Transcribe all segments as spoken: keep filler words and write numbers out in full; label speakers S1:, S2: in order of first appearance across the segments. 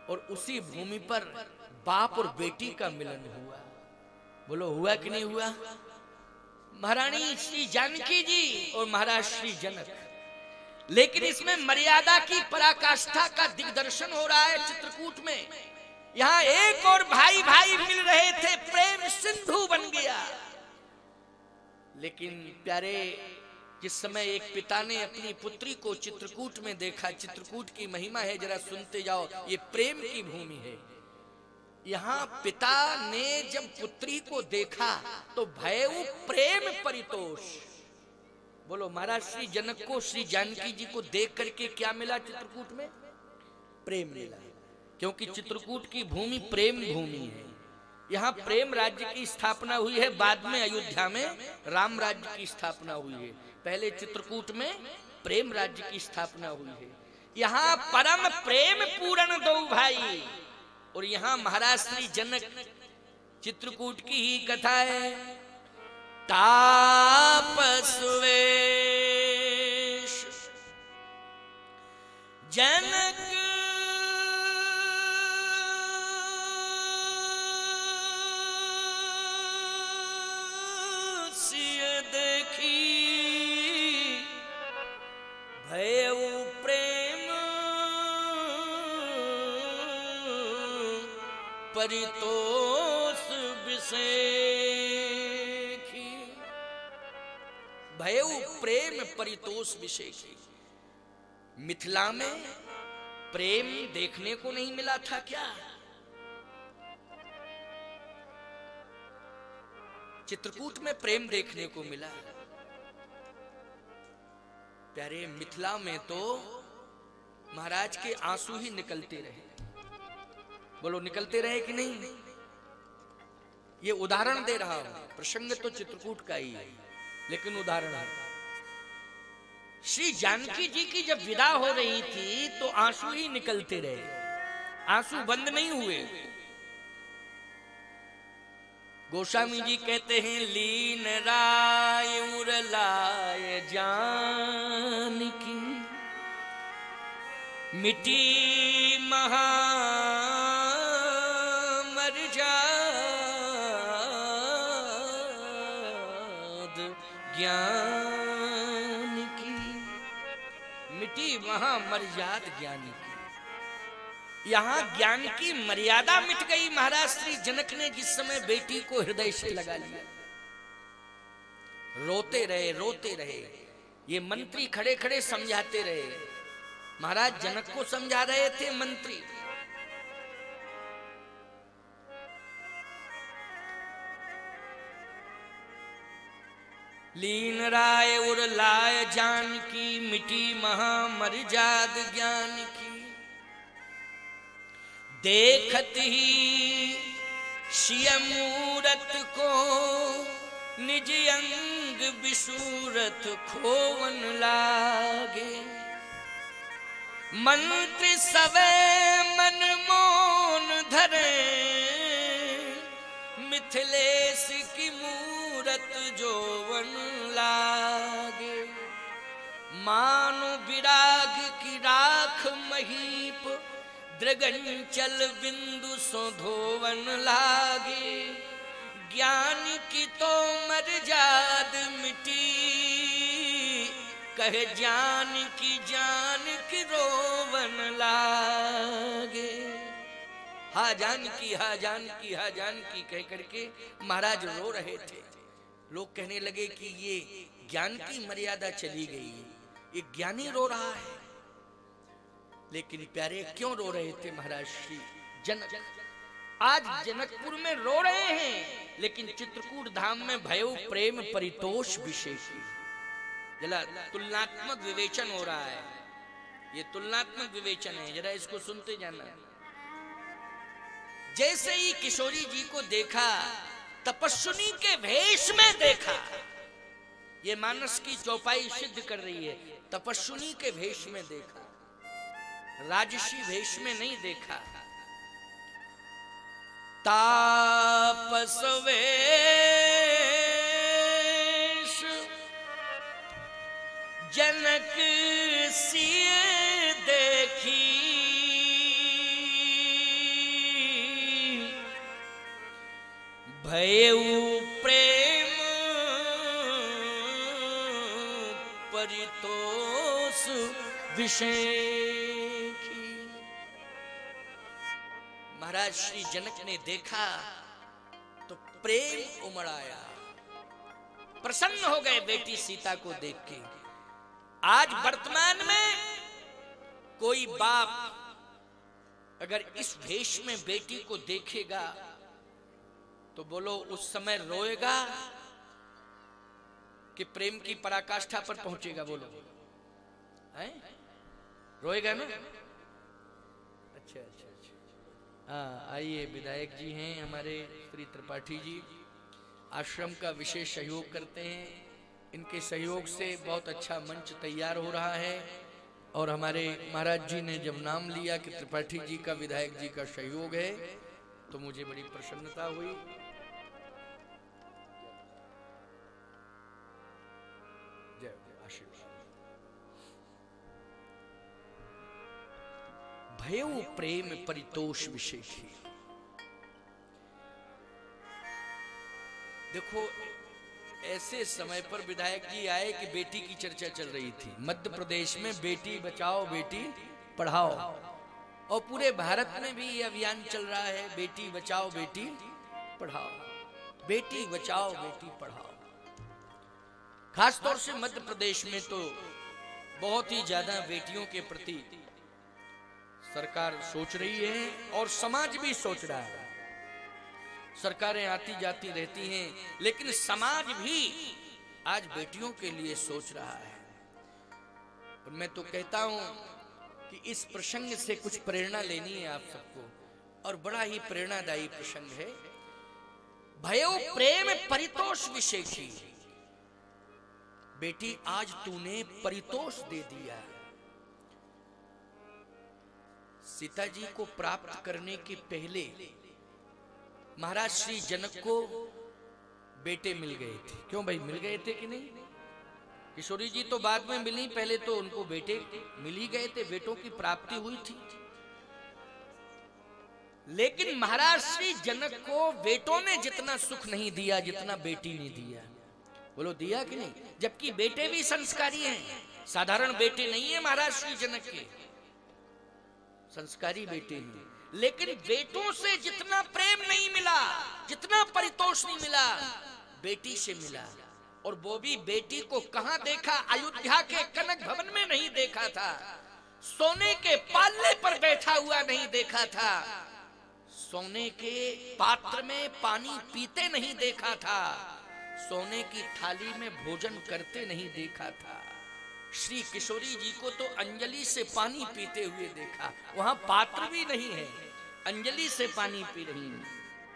S1: और उसी भूमि पर बाप और बेटी का मिलन हुआ। बोलो हुआ कि नहीं हुआ? महारानी श्री जानकी जी और महाराज श्री जनक। लेकिन इसमें मर्यादा की पराकाष्ठा का दिग्दर्शन हो रहा है चित्रकूट में। यहां एक और भाई भाई मिल रहे थे, प्रेम सिंधु बन गया। लेकिन प्यारे, जिस समय एक पिता ने अपनी पुत्री को चित्रकूट में देखा, चित्रकूट की महिमा है, जरा सुनते जाओ, ये प्रेम की भूमि है। यहाँ पिता ने जब पुत्री को देखा तो भयउ प्रेम परितोष। बोलो, महाराज श्री जनक को श्री जानकी जी को देख करके क्या मिला चित्रकूट में? प्रेम मिला, क्योंकि चित्रकूट की भूमि प्रेम भूमि है। यहाँ प्रेम राज्य की स्थापना हुई है, बाद में अयोध्या में राम राज्य की स्थापना हुई है। पहले चित्रकूट में प्रेम राज्य की स्थापना हुई है। यहाँ परम प्रेम पूर्ण दो भाई। और यहाँ महाराज श्री जनक, चित्रकूट की ही कथा है, तापसवेश जनक सिय देखी भयउ प्रेम परितोष विषेखी। भयउ प्रेम परितोष विषेखी। मिथिला में प्रेम देखने को नहीं मिला था क्या? चित्रकूट में प्रेम देखने को मिला। प्यारे, मिथिला में तो महाराज के आंसू ही निकलते रहे। बोलो, निकलते रहे कि नहीं? ये उदाहरण दे रहा हूं, प्रसंग तो चित्रकूट का ही है, लेकिन उदाहरण है। श्री जानकी जी की जब विदा हो रही थी तो आंसू ही निकलते रहे, आंसू बंद नहीं हुए। गोस्वामी जी कहते हैं, लीन राय उरलाय जानकी मिटी महा ज्ञान की। मिटी वहां मर्याद ज्ञान की। यहां ज्ञान की मर्यादा मिट गई। महाराज श्री जनक ने जिस समय बेटी को हृदय से लगा लिया, रोते रहे रोते रहे। ये मंत्री खड़े खड़े समझाते रहे। महाराज जनक को समझा रहे थे मंत्री। लीन राय उर लाय जानकी मिटी महा मर्याद ज्ञान की। देखत ही सिय मूरत को निज अंग विसूरत खोवन लागे। मंत्री सवे मन मोन धरे मिथिलेश की मूरत जोवन लागे। मानो विराग की राख महीप दृगंचल बिंदु सो धोवन लागे। ज्ञान की तो मर्याद मिटी कहे जान की जान की रोवन लागे। हा जानकी हा जानकी हा जानकी कह करके महाराज रो रहे थे। लोग कहने लगे कि ये ज्ञान की मर्यादा चली गई, ये ज्ञानी रो रहा है। लेकिन प्यारे, क्यों रो रहे थे महाराज श्री जनक? आज जनकपुर में रो रहे हैं, लेकिन चित्रकूट धाम में भयउ प्रेम परितोष विशेष। जरा तुलनात्मक विवेचन हो रहा है। ये तुलनात्मक विवेचन है, जरा इसको सुनते जाना। जैसे ही किशोरी जी को देखा, तपस्विनी के भेष में देखा। ये मानस की चौपाई सिद्ध कर रही है। तपस्विनी के भेष में देखा, राजसी भेष में नहीं देखा। तापसवेश जनक सिय देखी भयउ प्रेम परितोष विषेखी। महाराज श्री जनक ने देखा तो प्रेम उमड़ आया, प्रसन्न हो गए बेटी सीता को देख के। आज वर्तमान में कोई बाप अगर इस भेष में बेटी को देखेगा तो बोलो उस समय रोएगा कि प्रेम की पराकाष्ठा पर पहुंचेगा? बोलो हैं? रोएगा ना? अच्छा अच्छा अच्छा। हाँ, आइए, विधायक जी हैं हमारे श्री त्रिपाठी जी, आश्रम का विशेष सहयोग करते हैं। इनके सहयोग से बहुत अच्छा मंच तैयार हो रहा है। और हमारे महाराज जी ने जब नाम लिया कि त्रिपाठी जी का विधायक जी का सहयोग है तो मुझे बड़ी प्रसन्नता हुई। जय आशीर्वाद। भयउ प्रेम परितोष विशेषी। देखो, ऐसे समय पर विधायक जी आए कि बेटी की चर्चा चल रही थी। मध्य प्रदेश में बेटी बचाओ बेटी पढ़ाओ, और पूरे भारत में भी ये अभियान चल रहा है, बेटी बचाओ बेटी पढ़ाओ, बेटी बचाओ बेटी पढ़ाओ। खासतौर से मध्य प्रदेश में तो बहुत ही ज्यादा बेटियों के प्रति सरकार सोच रही है और समाज भी सोच रहा है। सरकारें आती जाती रहती हैं, लेकिन समाज भी आज बेटियों के लिए सोच रहा है। और मैं तो कहता हूं कि इस प्रसंग से कुछ प्रेरणा लेनी है आप सबको, और बड़ा ही प्रेरणादायी प्रसंग है। भयउ प्रेम परितोष विशेषी। बेटी, आज तूने परितोष दे दिया। सीता जी को प्राप्त करने के पहले महाराज श्री जनक को बेटे मिल गए थे। क्यों भाई, मिल गए थे कि नहीं? किशोरी जी तो बाद में मिली, पहले तो उनको बेटे मिल ही गए थे, बेटों की प्राप्ति हुई थी। लेकिन महाराज श्री जनक को बेटों ने जितना सुख नहीं दिया जितना बेटी ने दिया। बोलो दिया कि नहीं? जबकि बेटे भी संस्कारी हैं, साधारण बेटे नहीं है महाराज श्री जनक के, संस्कारी बेटे हैं। लेकिन बेटों से जितना प्रेम नहीं मिला, जितना परितोष नहीं मिला, बेटी से मिला। और वो भी बेटी को कहां देखा? अयोध्या के कनक भवन में नहीं देखा था, सोने के पाल्ले पर बैठा हुआ नहीं देखा था, सोने के पात्र में पानी पीते नहीं देखा था, सोने की थाली में भोजन करते नहीं देखा था। श्री किशोरी जी को तो अंजलि से पानी पीते हुए देखा, वहां पात्र भी नहीं है, अंजलि से पानी पी रही है।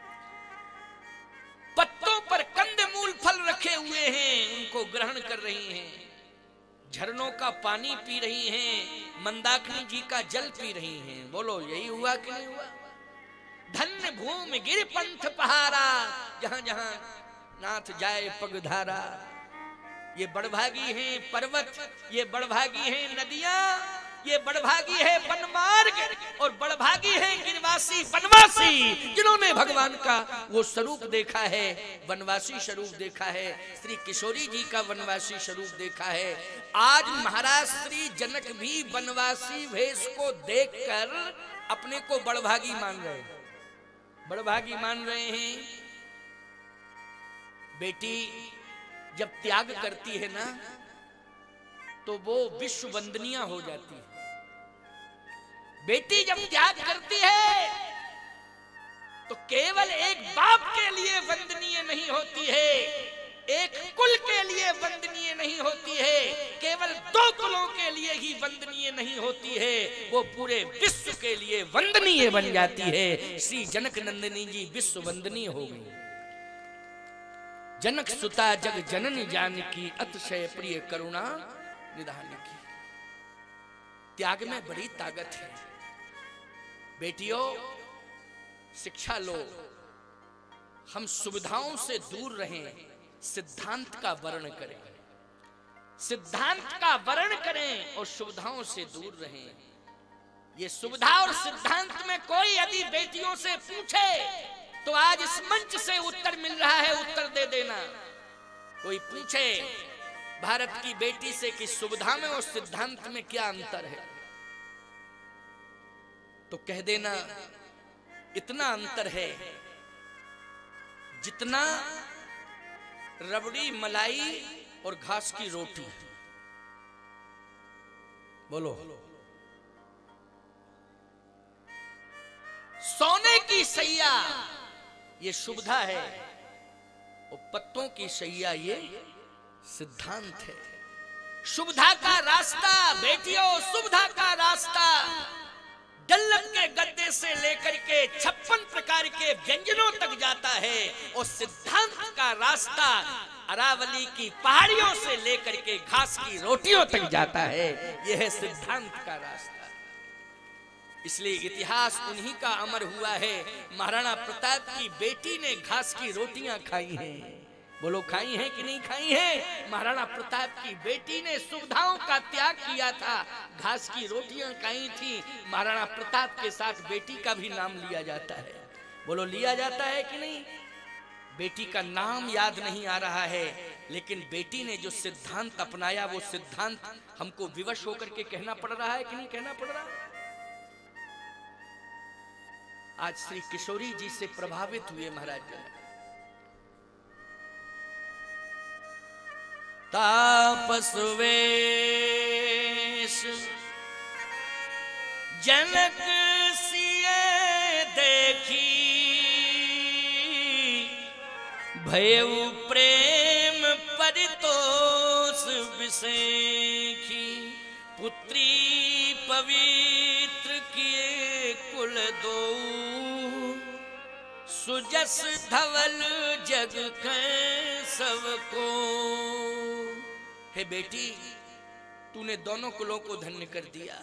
S1: पत्तों पर कंदमूल फल रखे हुए हैं, उनको ग्रहण कर रही हैं। झरनों का पानी पी रही हैं, मंदाकिनी जी का जल पी रही हैं। बोलो यही हुआ कि नहीं हुआ? धन्य भूमि गिर पंथ पहारा, जहां जहां नाथ जाए पगधारा। ये बड़भागी हैं पर्वत, ये बड़भागी हैं नदियां, ये बड़भागी है वनमार्ग, और बड़भागी है गिरवासी वनवासी, जिन्होंने भगवान का वो स्वरूप देखा है, वनवासी स्वरूप देखा है, श्री किशोरी जी का वनवासी स्वरूप देखा है। आज महाराज श्री जनक भी वनवासी वेश को देखकर अपने को बड़भागी मान रहे हैं, बड़भागी मान रहे हैं। बेटी जब त्याग करती है ना तो वो विश्व वंदनीय हो जाती है। बेटी जब त्याग करती है तो केवल एक बाप के लिए वंदनीय नहीं होती है, एक कुल के लिए वंदनीय नहीं होती है, केवल दो कुलों के लिए ही वंदनीय नहीं होती है, वो पूरे विश्व के लिए वंदनीय बन जाती है। श्री जनक नंदिनी जी विश्व वंदनीय हो गई। जनक सुता जग जननी जानकी, अतिशय प्रिय करुणा निधान की। त्याग में बड़ी ताकत है। बेटियों, शिक्षा लो, हम सुविधाओं से दूर रहें, सिद्धांत का वर्ण करें, सिद्धांत का वर्ण करें और सुविधाओं से दूर रहें। ये सुविधा और सिद्धांत में कोई यदि बेटियों से पूछे तो आज इस मंच से उत्तर मिल रहा है, उत्तर दे देना। कोई पूछे भारत की बेटी से कि सुविधा में और सिद्धांत में क्या अंतर है, तो कह देना इतना अंतर है जितना रबड़ी, मलाई और घास की रोटी। बोलो, सोने की सैया ये सुविधा है और पत्तों की सैया ये सिद्धांत है। सुविधा का रास्ता बेटियों, सुविधा का रास्ता डल्लम के गद्दे से लेकर के छप्पन प्रकार के व्यंजनों तक जाता है और सिद्धांत का रास्ता अरावली की पहाड़ियों से लेकर के घास की रोटियों तक जाता है। यह है सिद्धांत का रास्ता। इसलिए इतिहास उन्हीं का अमर हुआ है। महाराणा प्रताप की बेटी ने घास की रोटियां खाई हैं। बोलो, खाई हैं कि नहीं खाई हैं? महाराणा प्रताप की बेटी ने सुविधाओं का त्याग किया था, घास की रोटियां खाई थी। महाराणा प्रताप के साथ बेटी का भी नाम लिया जाता है। बोलो, लिया जाता है कि नहीं? बेटी का नाम याद नहीं आ रहा है, लेकिन बेटी ने जो सिद्धांत अपनाया वो सिद्धांत हमको विवश होकर के कहना पड़ रहा है कि नहीं कहना पड़ रहा है? आज श्री किशोरी जी से प्रभावित हुए महाराज जनक। तापस वेश जनक सिए देखी, भयउ प्रेम परितोष विसेखी। पुत्री पवित्र किए कुल दो, सुजस धवल जग के सबको। हे बेटी, तूने दोनों कुलों को धन्य कर दिया।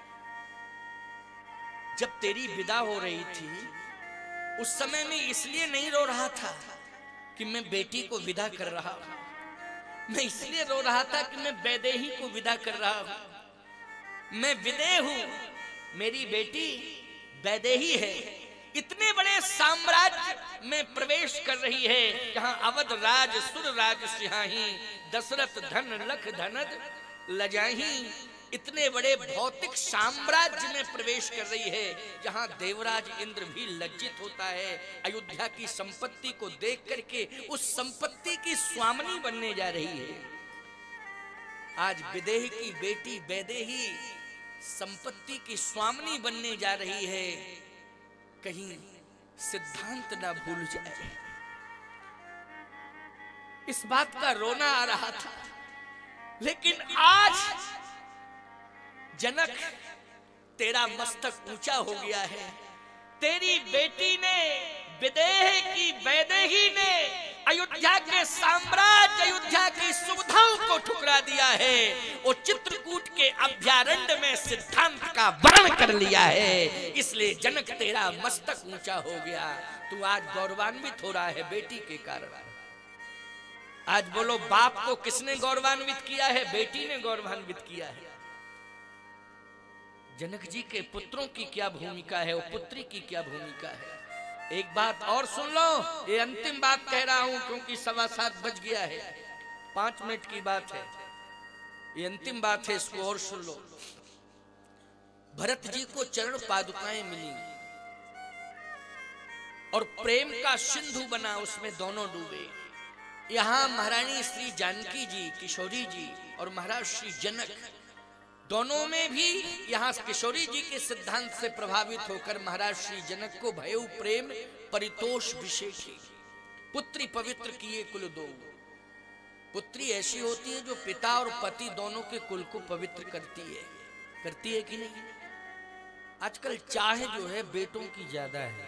S1: जब तेरी विदा हो रही थी उस समय में इसलिए नहीं रो रहा था कि मैं बेटी को विदा कर रहा हूं, मैं इसलिए रो रहा था कि मैं वैदेही को विदा कर रहा हूं। मैं विदेह हूं, मेरी बेटी वैदेही है। इतने बड़े साम्राज्य में प्रवेश कर रही है जहां अवध राज सुर राज सिहाही, दशरथ धन लख धनद लजाही। इतने बड़े भौतिक साम्राज्य में प्रवेश कर रही है जहां देवराज इंद्र भी लज्जित होता है। अयोध्या की संपत्ति को देख करके उस संपत्ति की स्वामिनी बनने जा रही है। आज विदेह की बेटी वैदेही संपत्ति की स्वामिनी बनने जा रही है। कहीं सिद्धांत ना भूल जाए, इस बात का रोना आ रहा था। लेकिन आज जनक, तेरा मस्तक ऊंचा हो गया है। तेरी बेटी ने, विदेह की वैदेही ने अयोध्या के साम्राज्य, अयोध्या की सुविधाओं को ठुकरा दिया है और चित्रकूट के अभ्यारण्य में सिद्धांत का वर्ण कर लिया है। इसलिए जनक, तेरा मस्तक ऊंचा हो गया। तू आज गौरवान्वित हो रहा है बेटी के कारण। आज बोलो, बाप को किसने गौरवान्वित किया है? बेटी ने गौरवान्वित किया है। जनक जी के पुत्रों की क्या भूमिका है और पुत्री की क्या भूमिका है? एक बात और सुन लो, ये अंतिम बात कह रहा हूं क्योंकि सवा सात बज गया है, पांच मिनट की बात है। ये अंतिम बात है, इसको और सुन लो। भरत जी को चरण पादुकाएं मिली और प्रेम का सिंधु बना, उसमें दोनों डूबे। यहां महारानी श्री जानकी जी, किशोरी जी और महाराज श्री जनक, दोनों में भी यहाँ किशोरी जी के सिद्धांत से प्रभावित होकर महाराज श्री जनक को भयउ प्रेम परितोष विशेषी, पुत्री पवित्र किए कुल दो। पुत्री ऐसी होती है जो पिता और पति दोनों के कुल को पवित्र करती है। करती है कि नहीं? आजकल चाह जो है बेटों की ज्यादा है,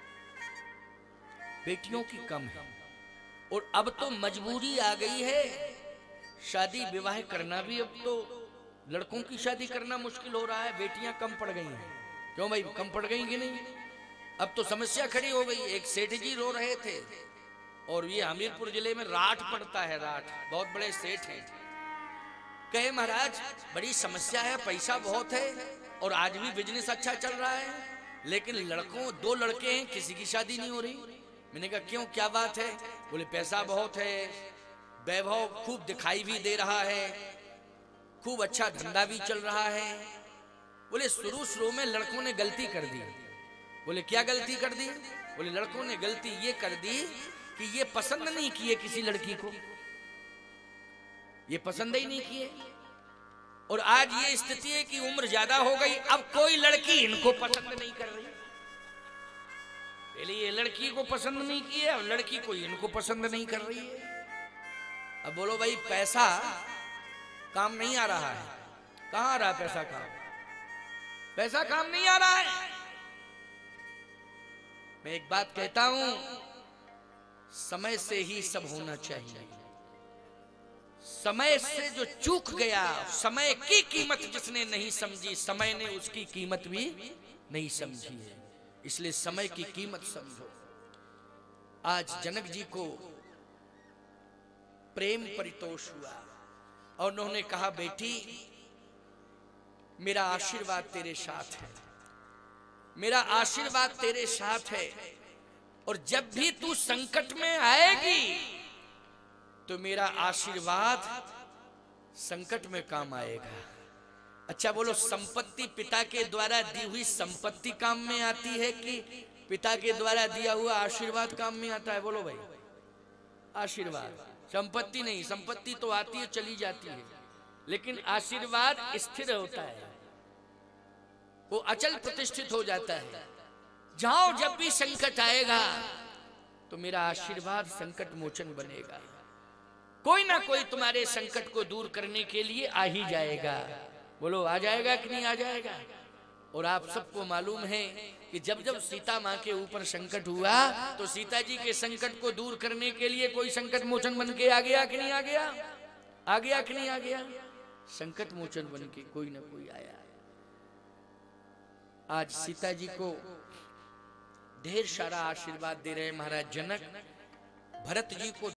S1: बेटियों की कम है। और अब तो मजबूरी आ गई है, शादी विवाह करना भी अब तो लड़कों की शादी करना मुश्किल हो रहा है, बेटियां कम पड़ गई हैं। क्यों भाई, कम पड़ गई कि नहीं? अब तो समस्या खड़ी हो गई। एक सेठ जी रो रहे थे, और ये हमीरपुर जिले में राठ पड़ता है, राठ, बहुत बड़े सेठ हैं। कहे महाराज बड़ी समस्या है, पैसा बहुत है और आज भी बिजनेस अच्छा चल रहा है, लेकिन लड़कों, दो लड़के हैं, किसी की शादी नहीं हो रही। मैंने कहा क्यों, क्या बात है? बोले पैसा बहुत है, वैभव खूब दिखाई भी दे रहा है, खूब अच्छा धंधा भी चल रहा है। बोले शुरू शुरू में लड़कों ने गलती कर दी। बोले क्या गलती कर दी? बोले लड़कों ने गलती ये कर दी कि ये पसंद नहीं किए किसी लड़की को, ये पसंद ही नहीं किए। और आज ये स्थिति है कि उम्र ज्यादा हो गई, अब कोई लड़की इनको पसंद नहीं कर रही। पहले ये लड़की को पसंद नहीं किए, अब लड़की को इनको पसंद नहीं कर रही है। अब बोलो भाई, पैसा काम नहीं आ रहा है। कहां आ रहा है पैसा? काम पैसा काम नहीं आ रहा है। मैं एक बात कहता हूं, समय से ही सब होना चाहिए। समय से जो चूक गया, समय की कीमत जिसने नहीं समझी, समय ने उसकी कीमत भी नहीं समझी है। इसलिए समय की कीमत समझो। आज जनक जी को प्रेम परितोष हुआ और उन्होंने कहा, बेटी मेरा आशीर्वाद तेरे साथ है, मेरा आशीर्वाद तेरे साथ है, और जब भी तू संकट में आएगी तो मेरा आशीर्वाद संकट में काम आएगा। अच्छा बोलो, संपत्ति पिता के द्वारा दी हुई संपत्ति काम में आती है कि पिता के द्वारा दिया हुआ आशीर्वाद काम में आता है? बोलो भाई, आशीर्वाद, संपत्ति नहीं। संपत्ति तो आती है चली जाती है, लेकिन आशीर्वाद स्थिर होता है, वो अचल प्रतिष्ठित हो जाता है। जाओ, जब भी संकट आएगा तो मेरा आशीर्वाद संकट मोचन बनेगा। कोई ना कोई तुम्हारे संकट को दूर करने के लिए आ ही जाएगा। बोलो, आ जाएगा कि नहीं आ जाएगा? और आप सबको मालूम है कि जब जब सीता माँ के ऊपर संकट हुआ तो सीता जी के संकट को दूर करने के लिए कोई संकट मोचन बन के आ गया कि नहीं आ गया? आ गया कि नहीं आ गया? संकट मोचन बन के कोई ना कोई आया। आज सीता जी को ढेर सारा आशीर्वाद दे रहे महाराज जनक, भरत जी को